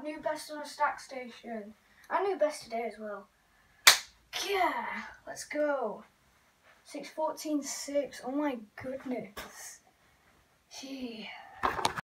new best on a stack station. I new best today as well. Yeah, let's go. 6:14.6. Oh my goodness. Gee.